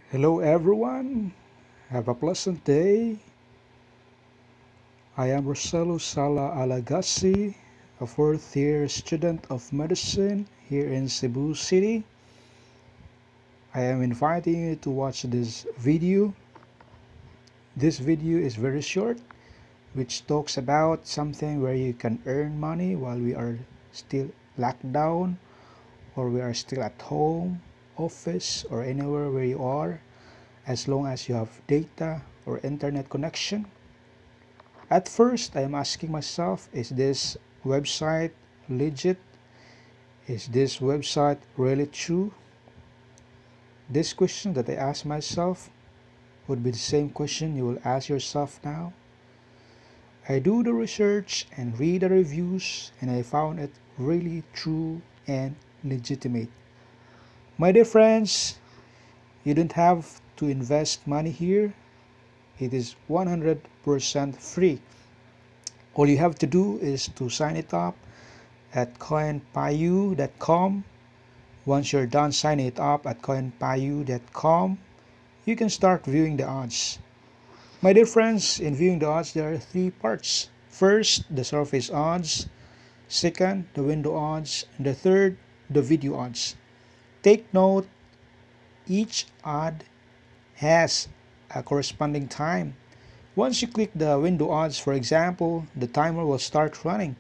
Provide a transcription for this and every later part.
Hello everyone, have a pleasant day. I am Roselo Sala Alagasi, a fourth year student of medicine here in Cebu City. I am inviting you to watch this video. This video is very short, which talks about something where you can earn money while we are still locked down or we are still at home, office, or anywhere where you are, as long as you have data or internet connection. At first, I am asking myself, is this website legit? Is this website really true? This question that I ask myself would be the same question you will ask yourself now. I do the research and read the reviews, and I found it really true and legitimate. My dear friends, you don't have to invest money here. It is 100% free. All you have to do is to sign it up at coinpayu.com. Once you're done signing it up at coinpayu.com, you can start viewing the odds. My dear friends, in viewing the odds, there are three parts. First, the surface odds. Second, the window odds. And the third, the video odds. Take note, each odd has a corresponding time. Once you click the window odds, for example, the timer will start running.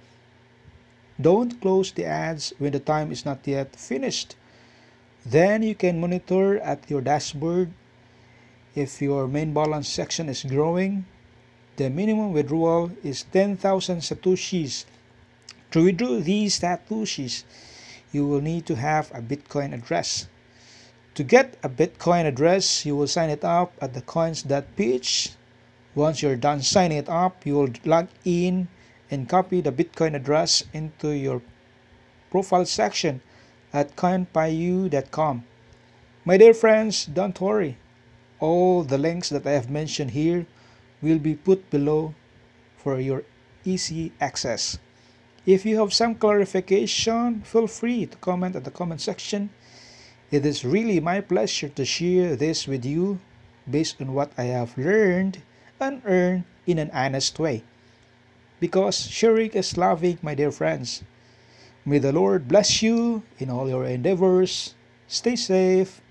Don't close the ads when the time is not yet finished. Then you can monitor at your dashboard if your main balance section is growing. The minimum withdrawal is 10,000 satoshis. To withdraw these satoshis, you will need to have a Bitcoin address. To get a Bitcoin address, you will sign it up at the coins.ph. Once you're done signing it up, you will log in and copy the Bitcoin address into your profile section at coinpayu.com. My dear friends, don't worry. All the links that I have mentioned here will be put below for your easy access. If you have some clarification, feel free to comment at the comment section. It is really my pleasure to share this with you based on what I have learned and earned in an honest way. Because sharing is loving, my dear friends. May the Lord bless you in all your endeavors. Stay safe